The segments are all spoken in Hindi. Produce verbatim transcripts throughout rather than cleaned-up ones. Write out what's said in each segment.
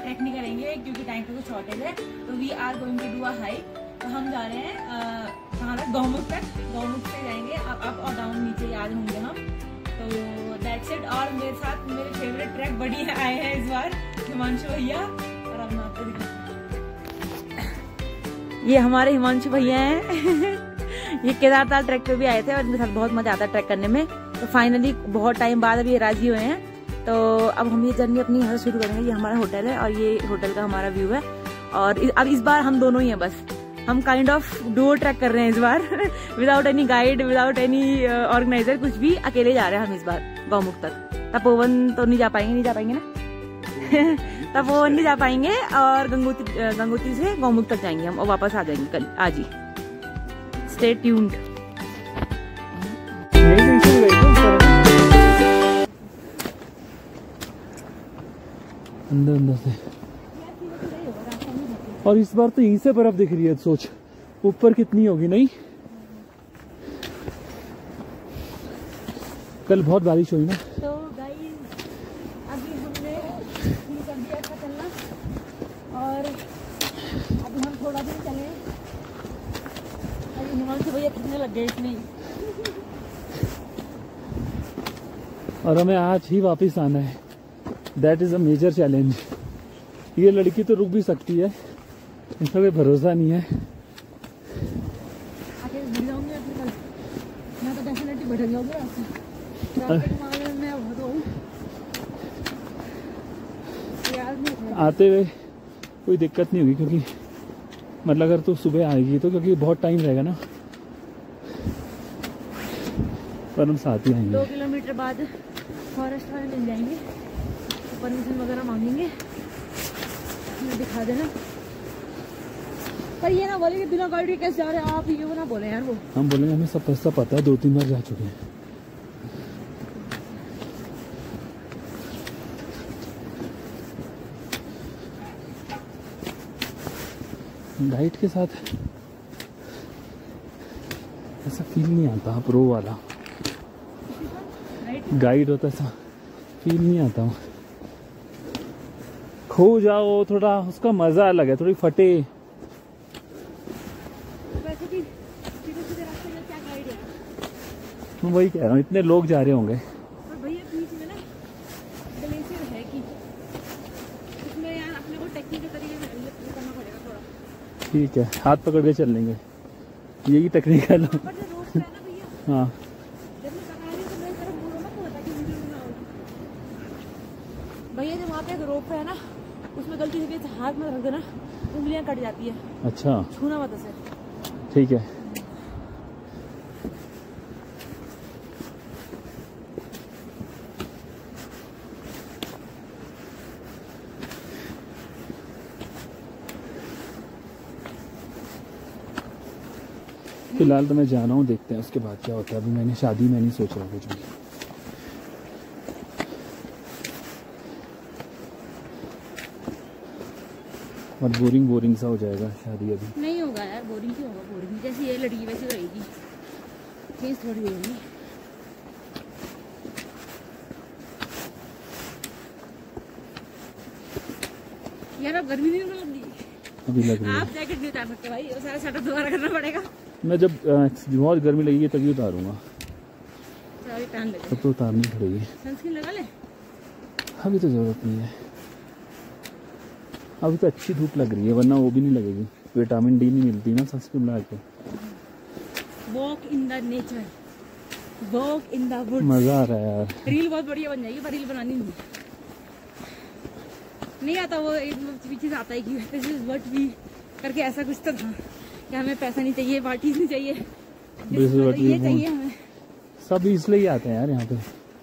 ट्रैक नहीं करेंगे क्योंकि टाइम पे कुछ शॉर्टेज है। तो we are going to do a hike. तो हम जा रहे हैं कहाँ तक, गौमुख तक। गौमुख से जाएंगे अप अप और डाउन, नीचे आज होंगे हम। तो दैट्स इट। और मेरे साथ मेरे फेवरेट ट्रैक बड़ी आए हैं इस बार, हिमांशु भैया। और अब मैं आपको दिखाऊं, ये हमारे हिमांशु भैया हैं। ये केदारताल ट्रैक पे भी आए थे और इनके साथ बहुत मजा आता है ट्रैक करने में। तो फाइनली बहुत टाइम बाद अभी ये राजी हुए हैं। तो अब हम ये जर्नी अपनी यहाँ से शुरू करेंगे। ये हमारा होटल है और ये होटल का हमारा व्यू है। और अब इस बार हम दोनों ही हैं, बस हम काइंड ऑफ डुओ ट्रैक कर रहे हैं इस बार। Without any guide, without any organiser, कुछ भी, अकेले जा रहे हैं हम इस बार गौमुख तक। तपोवन तो नहीं जा पाएंगे, नहीं जा पाएंगे ना। तपोवन नहीं जा पाएंगे और गंगोत्री गंगोत्री से गौमुख तक जाएंगे हम और वापस आ जाएंगे कल आज ही। Stay tuned. अंदर अंदर से, और इस बार तो यहीं से बर्फ दिख रही है। सोच ऊपर कितनी होगी। नहीं, कल बहुत बारिश हुई ना। तो गाइस अभी हमने कर दिया था चलना और अभी हम थोड़ा दिन चले। अभी हिमांशु भैया थकने लग गए इसमें। और हमें आज ही वापस आना है। That is a major challenge. ये लड़की तो रुक भी सकती है, इसका कोई भरोसा नहीं है। मैं तो डेफिनेटली भटक जाऊंगा आते हुए कोई दिक्कत नहीं होगी, क्योंकि मतलब अगर तू सुबह आएगी तो, क्योंकि बहुत टाइम रहेगा ना, पर हम साथ ही आएंगे। दो किलोमीटर बाद फॉरेस्ट वाले मिल जाएंगे, परमिशन वगैरह मांगेंगे, दिखा देना। पर ये ना बोले कि बिना गाइड के कैसे जा रहे हैं आप, ये वो ना बोले यार। वो हम बोलेंगे हमें सब पैसा पता है, दो तीन बार जा चुके हैं। गाइड के साथ ऐसा फील नहीं आता, प्रो वाला गाइड होता ऐसा फील नहीं आता। खो जाओ थोड़ा, उसका मजा अलग है, थोड़ी फटे। वैसे भी सीधे सीधे रास्ते में क्या गाइड है? मैं वही कह रहा हूँ, इतने लोग जा रहे होंगे। और भैया बीच में ना ग्लेशियर है कि उसमें यार अपने को टेक्निकल तरीके से करना पड़ेगा थोड़ा। ठीक है, हाथ पकड़ के चल लेंगे, यही टेक्निकल। हाँ भैया जो वहाँ पे एक रोप है ना, उसमें गलती से हाथ में रख देना, उंगलियां कट जाती है। अच्छा, छूना मत उसे। ठीक है। फिलहाल तो मैं जा रहा हूँ, देखते हैं उसके बाद क्या होता है। अभी मैंने शादी में नहीं सोच रहा कुछ भी। और बोरिंग बोरिंग सा हो जाएगा शादी। अभी नहीं होगा यार, बोरिंग क्यों होगा? बोरिंग जैसी ये लड़की वैसी रहेगी, चेंज थोड़ी होगी। यार अब गर्मी नहीं लग रही? अभी लग रही है। आप जैकेट नहीं उतार सकते भाई, सारा सेटअप दोबारा करना पड़ेगा। मैं जब बहुत गर्मी लगेगी तभी उतारूंगा, तब तो उतारनी पड़ेगी। सनस्क्रीन लगा ले। अभी तो जरूरत नहीं है, अभी तो अच्छी धूप लग रही है, वरना वो भी नहीं लगेगी। विटामिन डी नहीं मिलती ना सनस्क्रीन लगा के। Walk in the nature, walk in the woods. मजा आ रहा है यार। रील बहुत बढ़िया बन जाएगी, पर रील बनानी नहीं नहीं आता। वो पीछे से आता है कि दिस इज व्हाट वी करके, ऐसा कुछ तो था कि हमें पैसा नहीं चाहिए, पार्टीज नहीं चाहिए, ये चाहिए हमें। सब इसलिए ही आते हैं यार यहाँ पे।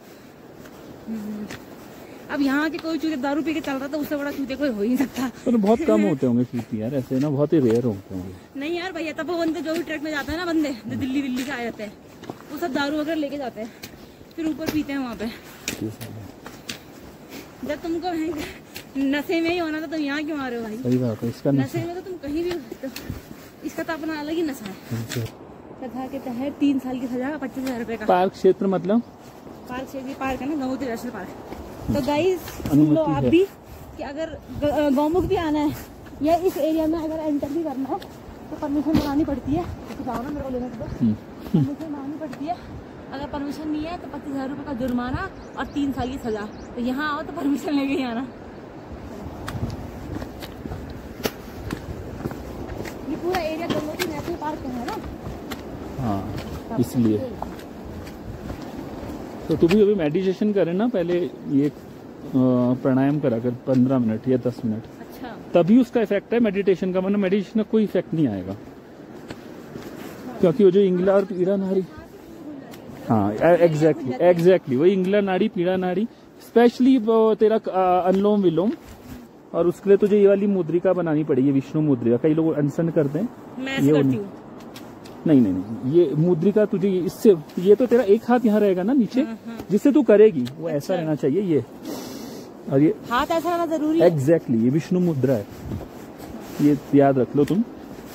अब यहाँ के कोई चूते दारू पी के चल रहा था, उससे बड़ा चूते कोई हो ही नहीं सकता। पर बहुत कम होते होंगे चूती यार, ऐसे ना बहुत ही रेयर होते होंगे। नहीं यार भैया, तब वो बंदे जो भी ट्रक में जाते हैं ना, बंदे जो दिल्ली दिल्ली से आए रहते हैं, वो सब दारू वगैरह लेके जाते हैं, फिर ऊपर पीते हैं वहाँ पे। जब तुमको नशे में ही होना था, तुम यहाँ क्यों आ रहे हो भाई? सही बात है, इसका नशे में तो तुम कहीं भी हो सकते हो, इसका तो अपना अलग ही नशा है। कथा के तहत तीन साल की सजा, पच्चीस हजार रुपए का। पार्क क्षेत्र मतलब पार्क क्षेत्र, पार्क है ना, गंगोत्री नेशनल पार्क। तो गाइस सुन लो आप भी, कि अगर गौमुख भी आना है या इस एरिया में अगर एंटर भी करना है तो परमिशन लगानी पड़ती है। जाओ ना मेरे को लेने के लिए, परमिशन लगानी पड़ती है। अगर परमिशन नहीं है तो पच्चीस हजार रुपये का जुर्माना और तीन साल की सजा। तो यहाँ आओ तो परमिशन लेके ही आना। ये पूरा एरिया गंगोत्री नेशनल पार्क है ना। हाँ इसलिए तो तू भी अभी मेडिटेशन करे ना, पहले ये प्राणायाम करा कर पंद्रह मिनट या दस मिनट। अच्छा। तभी उसका इफेक्ट है मेडिटेशन का, वरना मेडिटेशन का कोई इफेक्ट नहीं आएगा। क्योंकि वो जो इंगला और पीड़ा नाड़ी, हाँ एग्जैक्टली एग्जैक्टली वही इंगला नाड़ी पीड़ा नाड़ी, स्पेशली तेरा अनुलोम विलोम, और उसके लिए तुझे ये वाली मुद्रिका बनानी पड़ेगी, विष्णु मुद्रिका। कई लोग अनुसरण करते हैं, मैं ये करती हूँ। नहीं नहीं नहीं, ये मुद्रिका तुझे इससे, ये तो तेरा एक हाथ यहाँ रहेगा ना नीचे, जिससे तू करेगी वो ऐसा रहना चाहिए ये, और ये हाथ ऐसा रहना जरूरी है। एग्जैक्टली ये विष्णु मुद्रा है, ये याद रख लो तुम।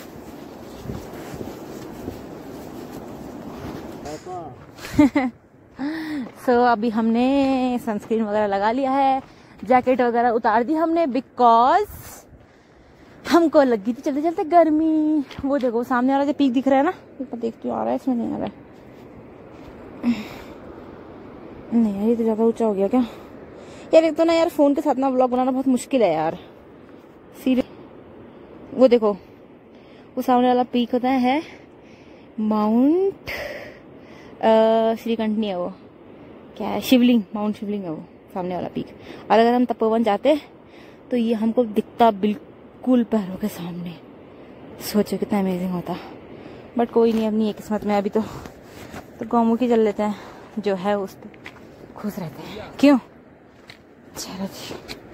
सो so, अभी हमने सनस्क्रीन वगैरह लगा लिया है, जैकेट वगैरह उतार दी हमने, बिकॉज हमको लगी थी चलते चलते गर्मी। वो देखो सामने वाला जो पीक दिख रहा है ना, देखती हूँ आ रहा है, इसमें नहीं आ रहा है। नहीं यार ये तो ज्यादा ऊंचा हो गया क्या यार। एक तो ना यार फोन के साथ ना व्लॉग बनाना बहुत मुश्किल है यार, सीरियस। वो देखो वो सामने वाला पीक होता है माउंट श्रीकंठ नहीं है वो, क्या है, शिवलिंग, माउंट शिवलिंग है वो सामने वाला पीक। और अगर हम तपोवन जाते तो ये हमको दिखता बिल्कुल पैरों के सामने। सोचो कितना अमेजिंग होता, बट कोई नहीं, अपनी एक किस्मत में अभी तो तो गौमुखी चल लेते हैं, जो है उस पर खुश रहते हैं। क्यों? चलो जी,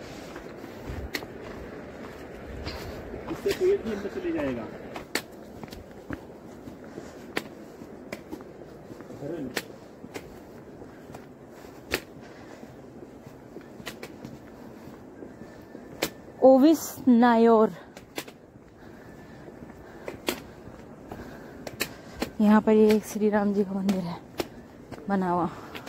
इससे पेट भी अंदर चले जाएगा। ओविस नायोर, यहाँ पर ये एक श्री राम जी का मंदिर है बना हुआ।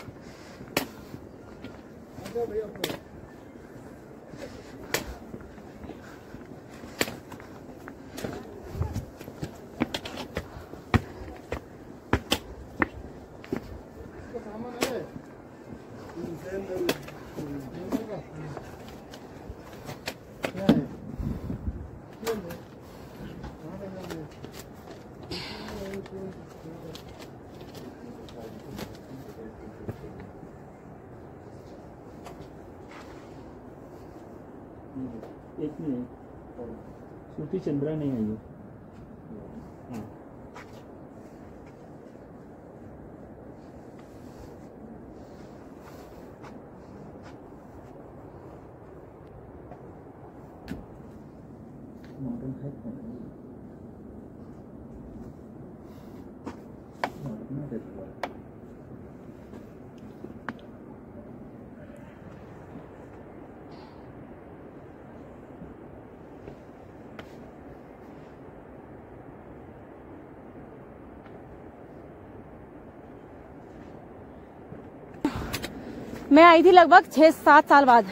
एक नहीं है, श्रुति चंद्रा नहीं आई है। हाँ। मॉडर्न है मॉडर्न है। मैं आई थी लगभग छह सात साल बाद।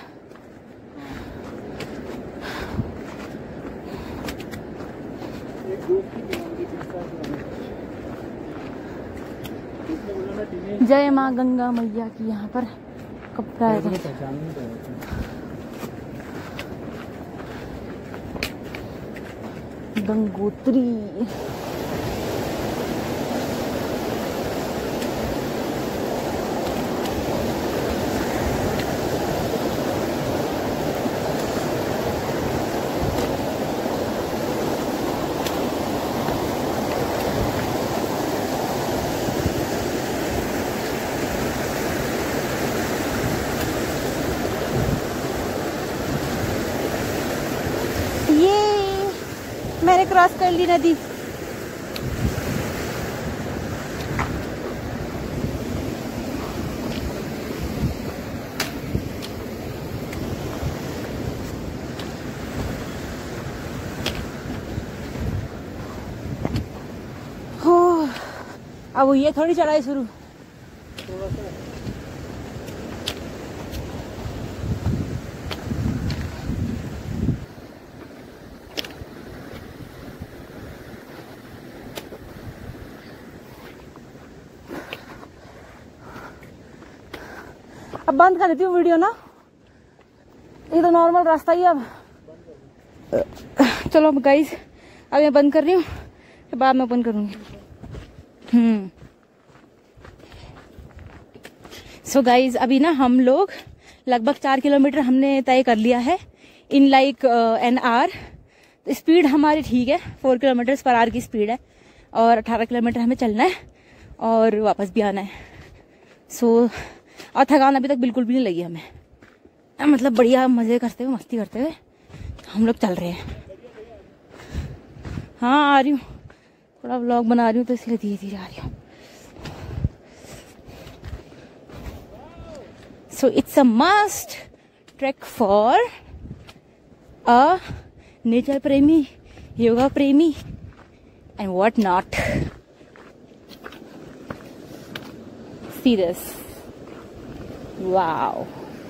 जय माँ गंगा मैया की यहाँ पर कब का आया था। गंगोत्री मैंने क्रॉस कर ली नदी। हो अब ये थोड़ी चढ़ाई शुरू। अब बंद कर देती हूँ वीडियो ना, ये तो नॉर्मल रास्ता ही है अब। चलो गाइस अब मैं बंद कर रही हूँ, बाद में ओपन करूंगी। हम्म सो गाइज अभी ना हम लोग लगभग चार किलोमीटर हमने तय कर लिया है in like an hour. Speed हमारी ठीक है, फोर किलोमीटर पर आवर की स्पीड है और अठारह किलोमीटर हमें चलना है और वापस भी आना है। सो so, और थकान अभी तक बिल्कुल भी नहीं लगी हमें, मतलब बढ़िया मजे करते हुए मस्ती करते हुए हम लोग चल रहे हैं। हाँ आ रही हूँ, थोड़ा व्लॉग बना रही हूँ तो इसलिए धीरे धीरे आ रही हूँ। So it's a must track for a nature प्रेमी, योगा प्रेमी and what not. See this, wow.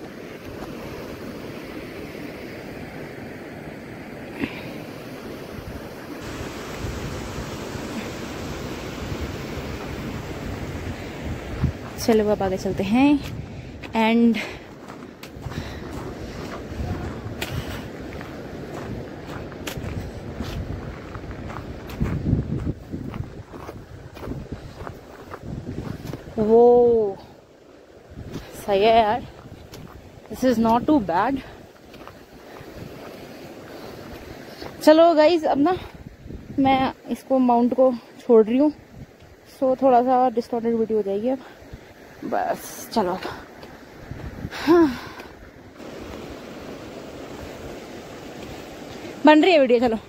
चलो अब आगे चलते हैं एंड वो सही है यार, this is not too bad. चलो गाइज अब ना मैं इसको माउंट को छोड़ रही हूँ, सो थोड़ा सा डिस्टॉर्टेड वीडियो हो जाएगी अब, बस चलो। हाँ बन रही है वीडियो, चलो।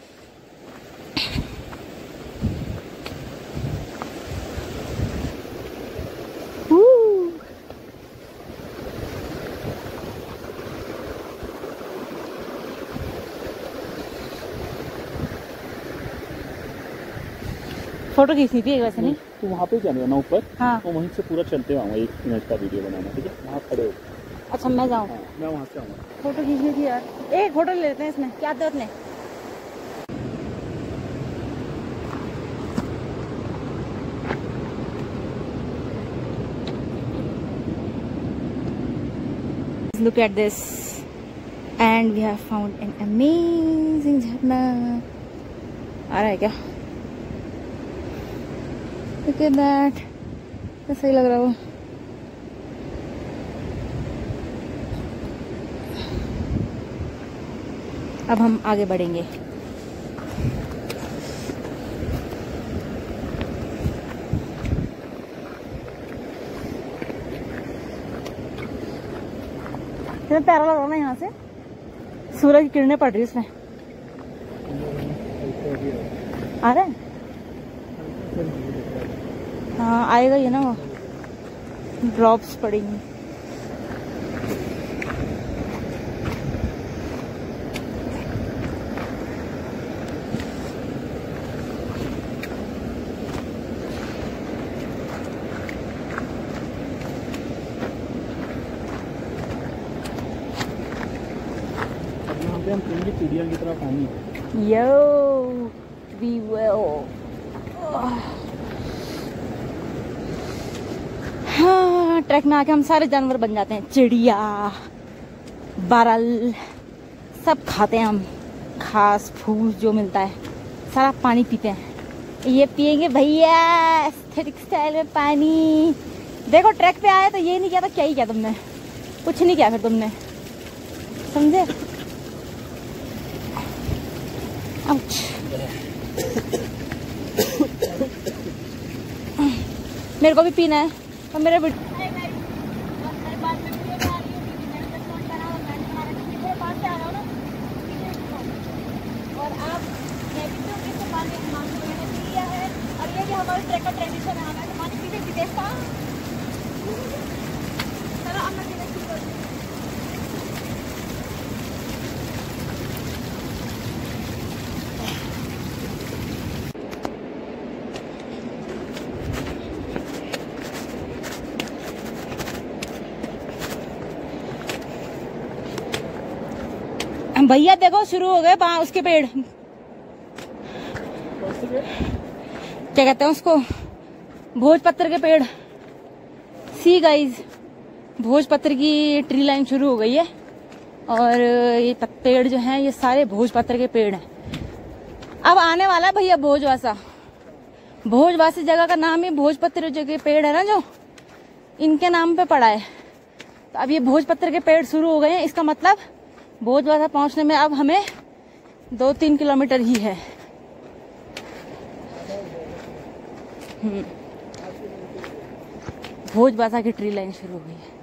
फोटो खींचनी थी वैसे नहीं तो वहाँ पे चले ना ऊपर, हाँ तो वहीं से पूरा चलते आऊंगा, एक मिनट का वीडियो बनाना, ठीक है? वहाँ खड़े हो। अच्छा मैं जाऊँ? हाँ, मैं वहाँ से आऊँगा। फोटो खींचनी थी यार, एक फोटो ले लेते हैं इसमें, क्या जरूरत नहीं। Look at this and we have found an amazing झरना। आ रहा है क्या? Look at that, कैसा ही लग रहा हो। अब हम आगे बढ़ेंगे। कितना प्यारा लग रहा है ना यहाँ से, सूरज की किरणें पड़ रही है इसमें। आ रहा है? हाँ आएगा ये ना, वो ड्रॉप्स पड़ेंगी। हम पीएंगे चिड़िया की तरह पानी। Yo we will. हाँ ट्रैक में आके हम सारे जानवर बन जाते हैं, चिड़िया बरल सब खाते हैं हम, घास फूस जो मिलता है सारा पानी पीते हैं। ये पियेंगे भैया एस्थेटिक स्टाइल में पानी। देखो ट्रैक पे आए तो ये नहीं किया तो क्या ही किया तुमने, कुछ नहीं किया फिर तुमने, समझे? आउच। मेरे को भी पीना है और मेरे और आप और ये भी हमारे ट्रैक का ट्रेडिशन है, हमें पानी पीते पीते भैया देखो शुरू हो गए वहां उसके पेड़, क्या कहते हैं उसको, भोजपत्र के पेड़। सी गाइज भोजपत्र की ट्री लाइन शुरू हो गई है और ये पेड़ जो हैं ये सारे भोजपत्र के पेड़ हैं। अब आने वाला है भैया भोजवासा। भोजवासी जगह का नाम ही भोजपत्र जगह पेड़ है ना, जो इनके नाम पे पड़ा है। तो अब ये भोजपत्र के पेड़ शुरू हो गए हैं, इसका मतलब भोजवासा पहुंचने में अब हमें दो तीन किलोमीटर ही है। भोजवासा की ट्री लाइन शुरू हो गई है।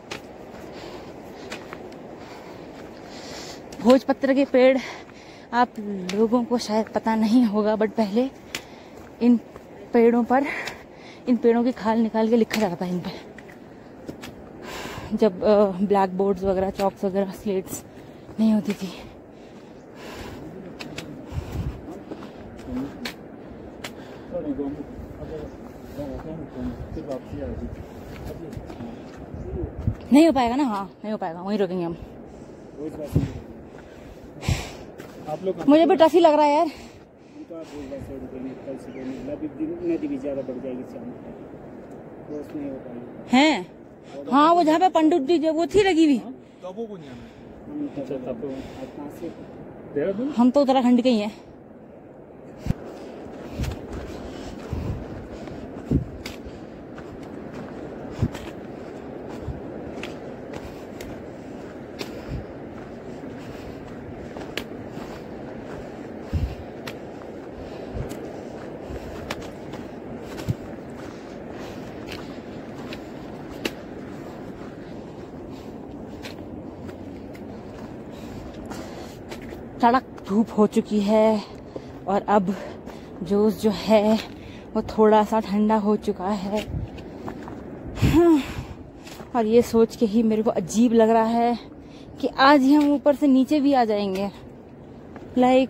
भोजपत्र के पेड़ आप लोगों को शायद पता नहीं होगा, बट पहले इन पेड़ों पर इन पेड़ों की खाल निकाल के लिखा जाता था इन पे, जब ब्लैक बोर्ड्स वगैरह, चॉक्स वगैरह, स्लेट्स नहीं होती थी। नहीं हो पाएगा ना, हाँ नहीं हो पाएगा, वहीं रुकेंगे हम। आप लोग मुझे भी टफ ही लग रहा है यार। नदी भी ज्यादा बढ़ जाएगी हैं। हाँ वो जहाँ पे पंडित जी जो वो थी लगी हुई, हम तो उत्तराखंड के ही हैं। सड़क धूप हो चुकी है और अब जोश जो है वो थोड़ा सा ठंडा हो चुका है। और ये सोच के ही मेरे को अजीब लग रहा है कि आज ही हम ऊपर से नीचे भी आ जाएंगे। लाइक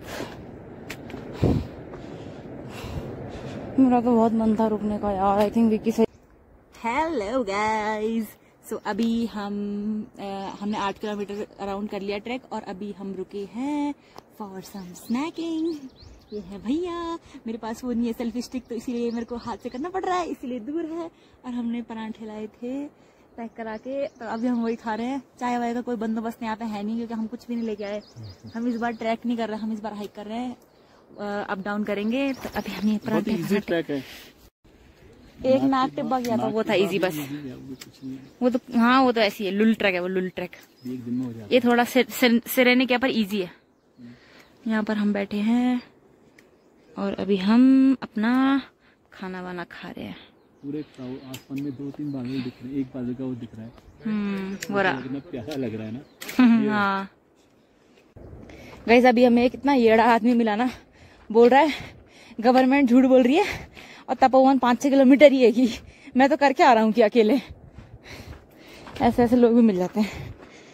मेरा तो बहुत मन था रुकने का यार। आई थिंक विकी से हेलो गाइस, सो so, अभी हम आ, हमने आठ किलोमीटर अराउंड कर लिया ट्रैक और अभी हम रुके हैं फॉर सम स्नैकिंग। ये है भैया, मेरे पास वो नहीं है सेल्फी स्टिक, तो इसीलिए मेरे को हाथ से करना पड़ रहा है, इसीलिए दूर है। और हमने परांठे लाए थे पैक करा के, तो अभी हम वही खा रहे हैं। चाय वाय का कोई बंदोबस्त यहाँ पे है नहीं, क्योंकि हम कुछ भी नहीं लेके आए। हम इस बार ट्रैक नहीं कर रहे, हम इस बार हाइक कर रहे हैं, अप डाउन करेंगे। तो अभी हम ये परांठे, एक नाक टिब्बा गया था, वो था इजी बस। वो तो हाँ वो तो ऐसी है, लुल ट्रैक है वो, लुल ट्रैक। ये थोड़ा सिरेने के ऊपर इजी है। यहाँ पर हम बैठे हैं और अभी हम अपना खाना वाना खा रहे हैं। पूरे आसमान में दो तीन बादल दिख रहे हैं, एक बादल का वो दिख रहा है। हम्म, वो रहा, कितना प्यारा लग रहा है ना। हाँ गाइस, अभी हमें कितना येड़ा आदमी मिला ना, बोल रहा है गवर्नमेंट झूठ बोल रही है और तपोवन पाँच छह किलोमीटर ही है। मैं तो करके आ रहा हूँ कि अकेले। ऐसे ऐसे लोग भी मिल जाते हैं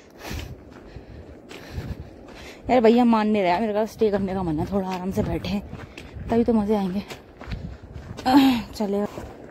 यार। भैया मान नहीं रहा, मेरे का स्टे करने का मन है, थोड़ा आराम से बैठे तभी तो मजे आएंगे। चलेगा।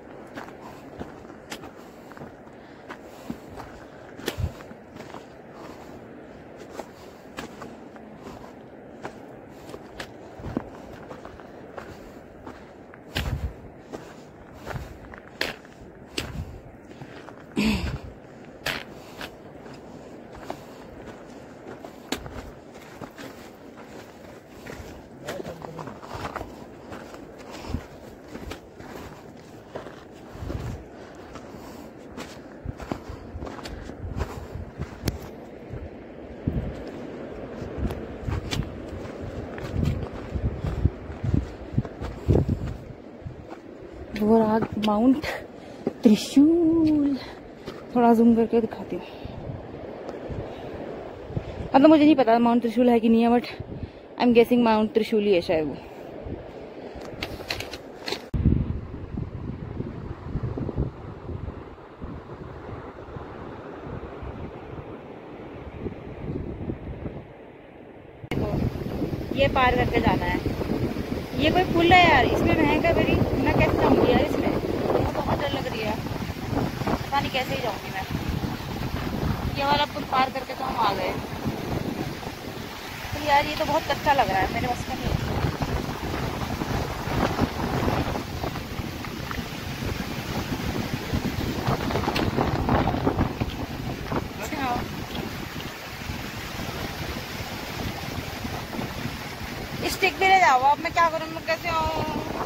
वो रहा माउंट त्रिशूल, थोड़ा जूम करके दिखाती हूँ। अब तो मुझे नहीं पता माउंट त्रिशूल है कि नहीं है, but I am guessing mount Trishul ही है शायद वो। ये पार करके जाना है। ये कोई पुल है यार, इसमें महंगा मेरी, मैं कैसे जाऊंगी यार इसमें, मुझे बहुत डर लग रही है, पता नहीं कैसे ही जाऊंगी मैं। ये वाला पुल पार करके तो हम आ गए। तो यार ये तो बहुत कच्चा लग रहा है, मेरे बस में नहीं। स्टिक भी ले जाओ, अब मैं क्या करूँ, मैं कैसे आऊँ?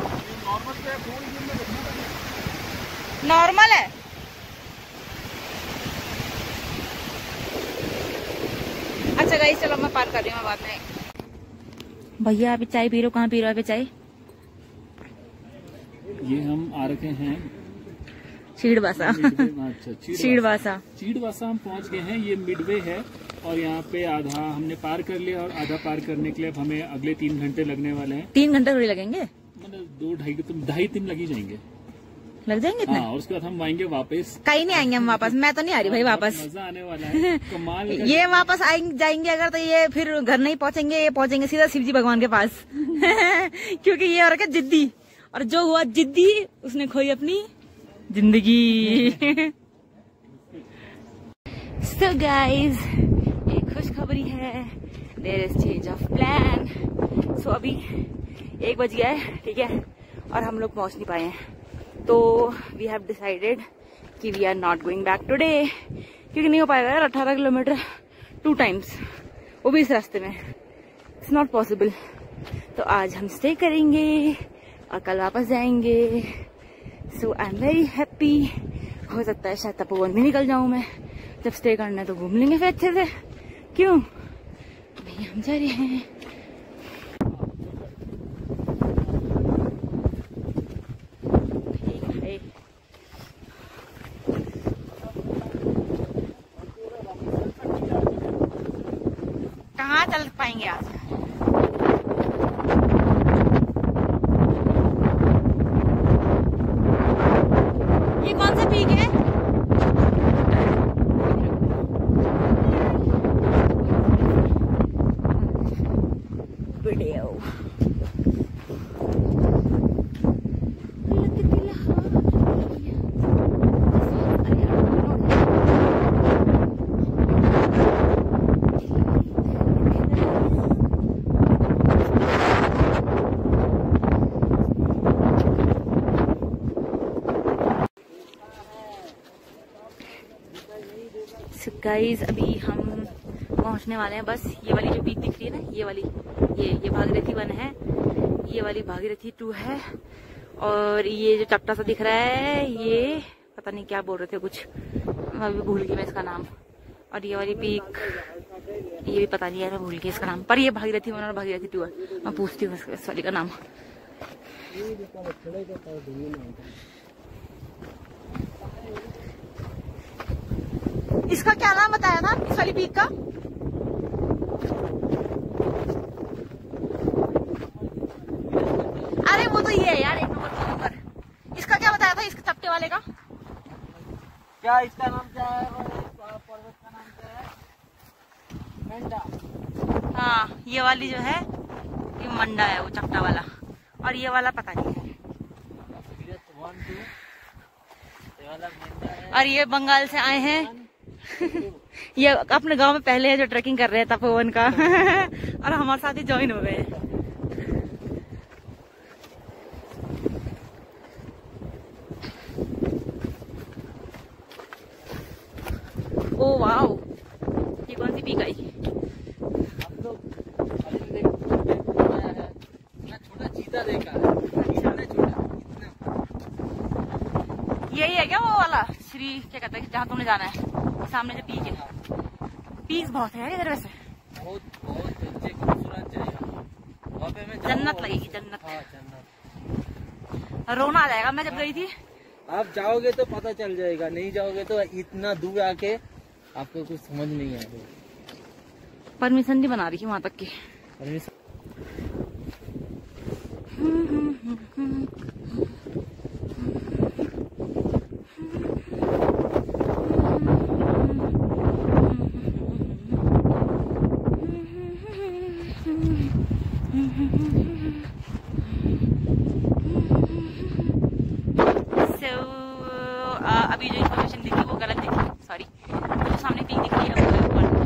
नॉर्मल है। अच्छा गाइस चलो मैं पार कर रही हूँ बाद में। भैया अभी चाय पी रहे हो? कहाँ पी रहे हो अभी चाय? ये हम आ रखे हैं चीड़वासा। अच्छा चीड़वासा चीड़वासा हम पहुंच गए हैं। ये मिडवे है और यहाँ पे आधा हमने पार कर लिया और आधा पार करने के लिए अब हमें अगले तीन घंटे लगने वाले हैं। तीन घंटे थोड़ी लगेंगे, मतलब दो ढाई तुम ढाई तीन लग ही जाएंगे। लग जाएंगे इतने? हाँ, और उसके बाद हम आएंगे वापस। कहीं नहीं आएंगे हम वापस, मैं तो नहीं आ रही भाई वापस। मजा आने वाला है कमाल। ये वापस आएंगे जाएंगे अगर तो ये फिर घर नहीं पहुंचेंगे, ये पहुंचेंगे सीधा शिव जी भगवान के पास। क्योंकि ये और क्या जिद्दी, और जो हुआ जिद्दी उसने खोई अपनी जिंदगी। So guys, एक खुशखबरी है, there is change of plan. So अभी एक बज गया है, ठीक है, और हम लोग पहुंच नहीं पाए हैं, तो we have decided कि we are not going back today, क्योंकि नहीं हो पाएगा यार अठारह किलोमीटर टू टाइम्स, वो भी इस रास्ते में, it's not possible. तो आज हम स्टे करेंगे और कल वापस जाएंगे। So I am very happy. हो सकता है शायद तपोवन भी निकल जाऊं मैं, जब स्टे करना है तो घूम लेंगे फिर अच्छे से। क्यों भैया हम जा रहे हैं। कहाँ चल पाएंगे आज? ये कौन सा पीक है? वीडियो गाइस अभी हम पहुंचने वाले हैं बस। ये वाली जो पीक दिख रही है ना, ये वाली, ये ये भागीरथी वन है, ये वाली भागीरथी टू है, और ये जो चट्टा सा दिख रहा है ये पता नहीं क्या बोल रहे थे कुछ, मैं अभी भूल गई मैं इसका नाम। और ये वाली पीक ये भी पता नहीं है, मैं भूल गई इसका नाम, पर ये भागीरथी वन और भागीरथी टू है। मैं पूछती हूँ इस वाली का नाम। इसका क्या नाम बताया था इस वाली पीक का? अरे वो तो ये है यार, एक नंबर दो नंबर। इसका क्या बताया था इसके चपटे वाले का? क्या इसका नाम क्या है? पर्वत का नाम क्या है? मंडा। हाँ ये वाली जो है ये मंडा है, वो चपटा वाला, और ये वाला पता नहीं है। और ये बंगाल से आए हैं। ये अपने गांव में पहले है जो ट्रैकिंग कर रहे हैं तपोवन का। और हमारे साथ ही ज्वाइन हो गए हैं। ओ वाओ, ये कौन सी पीक आई? हम लोग छोटा चीता देखा है, छोटा छोटा। यही है क्या वो वाला श्री क्या कहते हैं जहाँ तुमने जाना है? सामने जो पीक है, पीक बहुत है इधर वैसे, बहुत बहुत अच्छे खूबसूरत जगह, वहाँ पे मैं जन्नत लगेगी जन्नत। हाँ जन्नत। रोना आ जाएगा मैं जब गई थी। आप जाओगे तो पता चल जाएगा, नहीं जाओगे तो इतना दूर आके आपको कुछ समझ नहीं आएगा। परमिशन नहीं बना रही वहाँ तक की। परमिशन अभी जो इन्फॉर्मेशन दिखी वो गलत दिखी, सॉरी। जो सामने पीक दिख रही है वो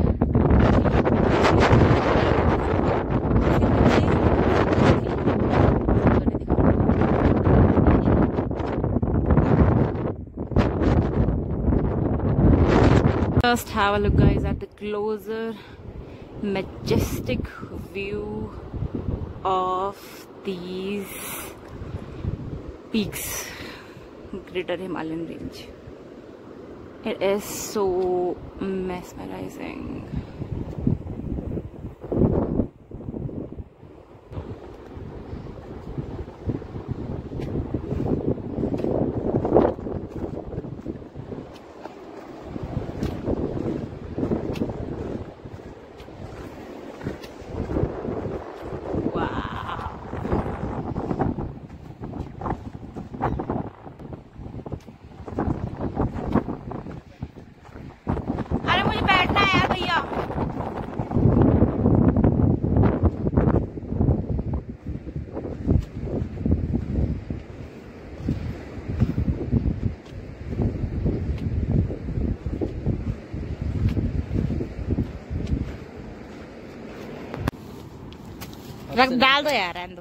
Just have a look guys at the closer majestic view of these peaks, Greater Himalayan Range. It is so mesmerizing. रख डाल दो यार, रहने दो।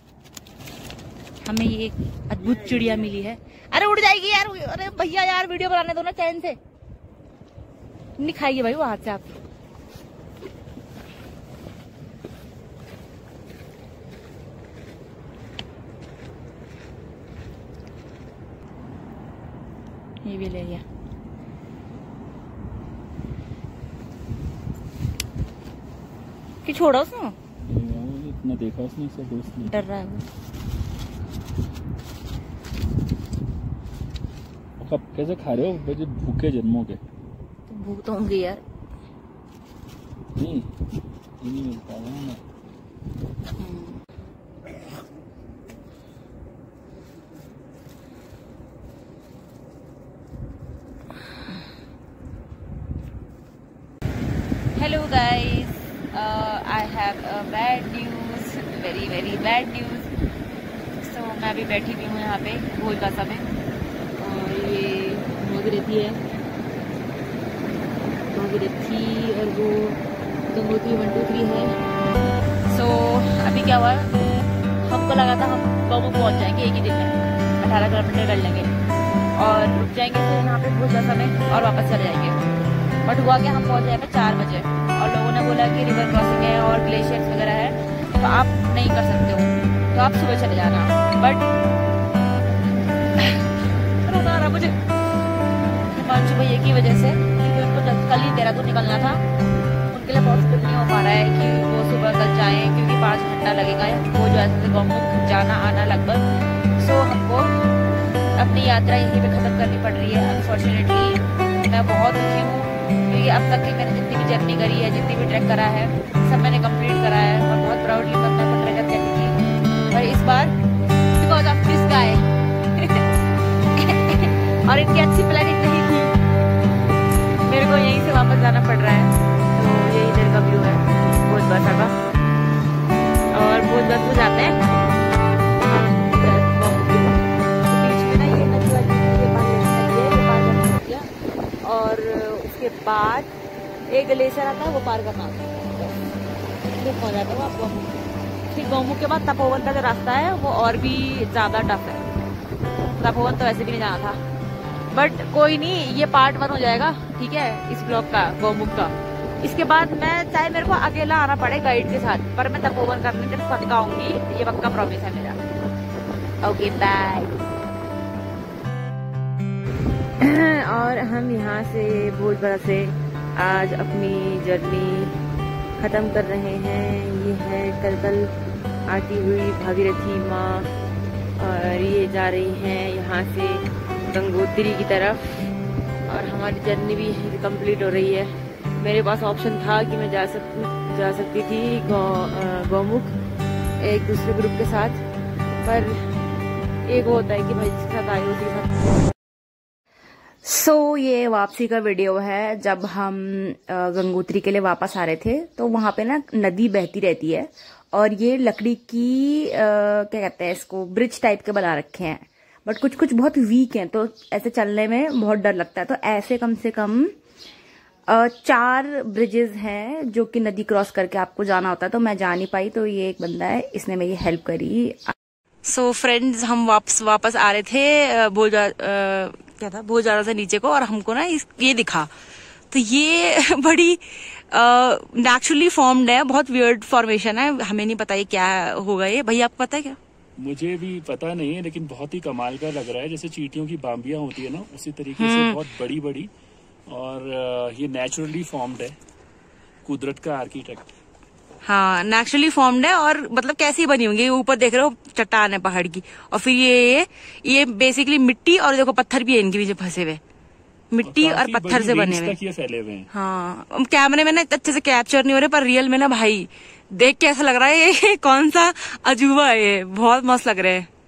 हमें ये एक अद्भुत चिड़िया मिली है। अरे उड़ जाएगी यार। अरे भैया यार वीडियो बनाने दो ना चैन से। नहीं खाइए भाई वो हाथ से आप। ये भी ले गया। कि छोड़ा उसने? इतना देखा उसने, सब दोस्त ने। डर रहा है वो। कब कैसे खा रहे हो बजे भूखे जन्मों के? तो भूख तो होंगी यार। नहीं ये नहीं मिलता है ना। Hello guys, I have a bad news, very very bad news. So मैं अभी बैठी हुई हूँ यहाँ पे भोजबासा में, और ये भागीरथी है, भागीरथी, और वो गंगोत्री वन टू थ्री है। सो so, अभी क्या हुआ, हमको लगा था हम गाँव पहुँच जाएंगे एक ही दिन में, अठारह किलोमीटर कर लेंगे और रुक जाएंगे फिर यहाँ पे भोजबासा में और वापस चले जाएंगे। बट हुआ क्या, हम पहुँच जाए चार बजे और लोगों ने बोला कि रिवर क्रॉसिंग है और ग्लेशियर्स वगैरह है तो आप नहीं कर सकते हो, तो आप सुबह चले जाना। बट रोना आ रहा मुझे हिमांशु भैया की वजह से, क्योंकि उनको कल ही देहरादून निकलना था, उनके लिए पॉसिबल नहीं हो पा रहा है कि वो सुबह कल जाएँ, क्योंकि पाँच घंटा लगेगा वो जो ऐसे गौमुख जाना आना लगभग। सो हमको अपनी यात्रा यहीं पे ख़त्म करनी पड़ रही है अनफॉर्चुनेटली। मैं बहुत दुखी हूँ क्योंकि अब तक की मैंने जितनी भी जर्नी करी है, जितनी भी ट्रैक करा है, सब मैंने कंप्लीट करा है और बहुत प्राउडली मैं अपना ट्रैकर कहती थी। पर इस बार बिकॉज ऑफ दिस गाय और इनकी अच्छी प्लानिंग नहीं थी, मेरे को यहीं से वापस जाना पड़ रहा है। तो यही इधर का व्यू है भोजबासा का, और भोजबासा जाते हैं और उसके बाद एक ग्लेशियर आता है वो पार करना फिर पहुंच जाता है आपको। फिर गौमुख के बाद तपोवन का जो रास्ता है वो और भी ज्यादा टफ है। तपोवन तो वैसे भी नहीं जाना था, बट कोई नहीं, ये पार्ट वन हो जाएगा, ठीक है, इस ब्लॉग का गौमुख का। इसके बाद मैं चाहे मेरे को अकेला आना पड़े गाइड के साथ, पर मैं तपोवन करने जब पक्का आऊंगी, ये पक्का प्रॉमिस है मेरा। Okay bye. और हम यहाँ से भोजबासा से आज अपनी जर्नी ख़त्म कर रहे हैं। ये है कल कल आती हुई भागीरथी माँ, और ये जा रही हैं यहाँ से गंगोत्री की तरफ, और हमारी जर्नी भी कंप्लीट हो रही है। मेरे पास ऑप्शन था कि मैं जा सकती जा सकती थी गौ गौमुख एक दूसरे ग्रुप के साथ, पर एक वो होता है कि भाई जिसके साथ आए उसी के साथ। सो so, ये वापसी का वीडियो है। जब हम गंगोत्री के लिए वापस आ रहे थे तो वहां पे ना नदी बहती रहती है, और ये लकड़ी की आ, क्या कहते हैं इसको, ब्रिज टाइप के बना रखे हैं, बट कुछ कुछ बहुत वीक हैं, तो ऐसे चलने में बहुत डर लगता है। तो ऐसे कम से कम आ, चार ब्रिजेस हैं जो कि नदी क्रॉस करके आपको जाना होता है, तो मैं जा नहीं पाई, तो ये एक बंदा है, इसने मेरी हेल्प करी। सो so, फ्रेंड्स, हम वापस वापस आ रहे थे भोजा क्या था भोजबासा से नीचे को, और हमको ना इस ये दिखा तो ये बड़ी नेचुरली फॉर्म्ड है, बहुत वियर्ड फॉर्मेशन है, हमें नहीं पता ये क्या होगा। ये भैया आपको पता है क्या? मुझे भी पता नहीं है, लेकिन बहुत ही कमाल का लग रहा है, जैसे चींटियों की बाम्बियां होती है ना, उसी तरीके से बहुत बड़ी बड़ी, और ये नेचुरली फॉर्म्ड है, कुदरत का आर्किटेक्ट। हाँ, नेचुरली फॉर्म्ड है, और मतलब कैसी बनी होंगी, ऊपर देख रहे हो चट्टान है पहाड़ की, और फिर ये ये ये बेसिकली मिट्टी, और देखो पत्थर भी है इनके पीछे फंसे हुए, मिट्टी और, और पत्थर से बने हुए फैले हुए हैं। हाँ, कैमरे में ना अच्छे से कैप्चर नहीं हो रहे, पर रियल में ना भाई देख के ऐसा लग रहा है ये कौन सा अजूबा है, ये बहुत मस्त लग रहा है।